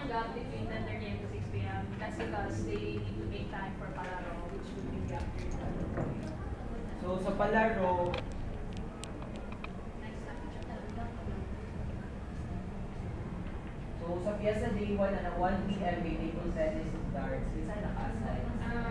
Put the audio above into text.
gap between 10:30 and 6 p.m. That's because they need to make time for palaro, which will be the afternoon. So sa palaro, Next time, so sa Fiesta Day 1 1 p.m. may table tennis and darts. Minsan nakasay.